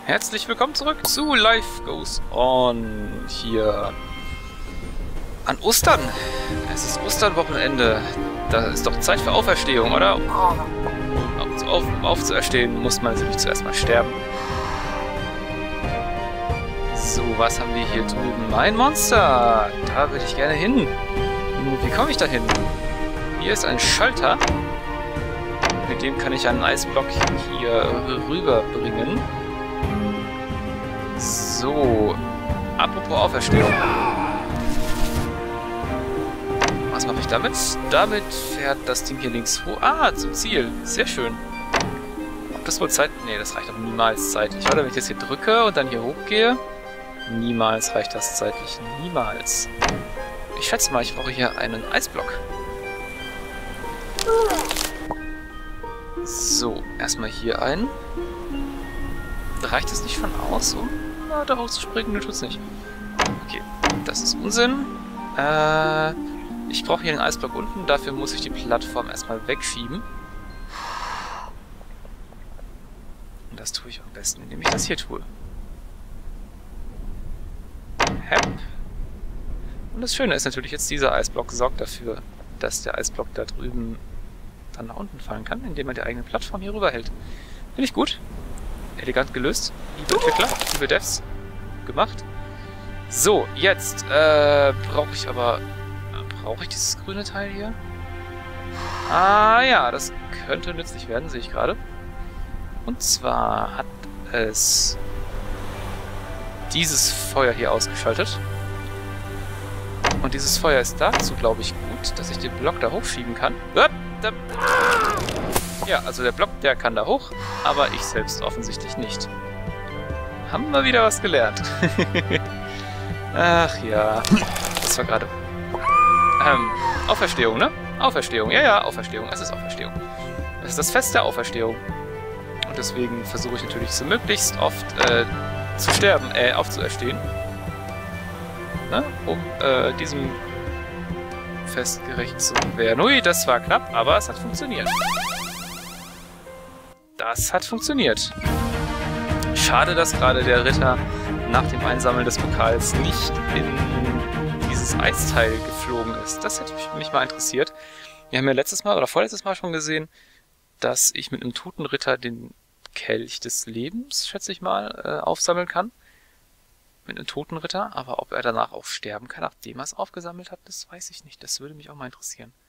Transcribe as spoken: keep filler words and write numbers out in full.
Herzlich willkommen zurück zu Life Goes On hier an Ostern. Es ist Osternwochenende. Da ist doch Zeit für Auferstehung, oder? Um auf, aufzuerstehen, muss man nämlich zuerst mal sterben. So, was haben wir hier drüben? Ein Monster. Da würde ich gerne hin. Wie komme ich da hin? Hier ist ein Schalter. Mit dem kann ich einen Eisblock hier rüberbringen. So, apropos Auferstehung. Was mache ich damit? Damit fährt das Ding hier links hoch. Ah, zum Ziel. Sehr schön. Ob das wohl Zeit... Nee, das reicht aber niemals zeitlich. Oder wenn ich das hier drücke und dann hier hochgehe? Niemals reicht das zeitlich. Niemals. Ich schätze mal, ich brauche hier einen Eisblock. So, erstmal hier ein. Reicht es nicht von aus, um na, da hochzuspringen? Ne, tut's nicht. Okay, das ist Unsinn. Äh, ich brauche hier einen Eisblock unten. Dafür muss ich die Plattform erstmal wegschieben. Und das tue ich am besten, indem ich das hier tue. Hep. Und das Schöne ist natürlich jetzt, dieser Eisblock sorgt dafür, dass der Eisblock da drüben dann nach unten fallen kann, indem er die eigene Plattform hier rüber hält. Finde ich gut. Elegant gelöst. Liebe Entwickler, liebe Devs. Gemacht. So, jetzt äh, brauche ich aber... Brauche ich dieses grüne Teil hier? Ah ja, das könnte nützlich werden, sehe ich gerade. Und zwar hat es dieses Feuer hier ausgeschaltet. Und dieses Feuer ist dazu, glaube ich, gut, dass ich den Block da hochschieben kann. Ja, also der Block, der kann da hoch, aber ich selbst offensichtlich nicht. Haben wir wieder was gelernt. Ach ja, das war gerade... Ähm, Auferstehung, ne? Auferstehung, ja, ja, Auferstehung, es ist Auferstehung. Es ist das Fest der Auferstehung. Und deswegen versuche ich natürlich so möglichst oft äh, zu sterben, äh, aufzuerstehen. Ne? Um äh, diesem Fest gerecht zu werden. Ui, das war knapp, aber es hat funktioniert. Das hat funktioniert. Schade, dass gerade der Ritter nach dem Einsammeln des Pokals nicht in dieses Eisteil geflogen ist. Das hätte mich mal interessiert. Wir haben ja letztes Mal oder vorletztes Mal schon gesehen, dass ich mit einem toten Ritter den Kelch des Lebens, schätze ich mal, äh, aufsammeln kann. Mit einem toten Ritter. Aber ob er danach auch sterben kann, nachdem er es aufgesammelt hat, das weiß ich nicht. Das würde mich auch mal interessieren.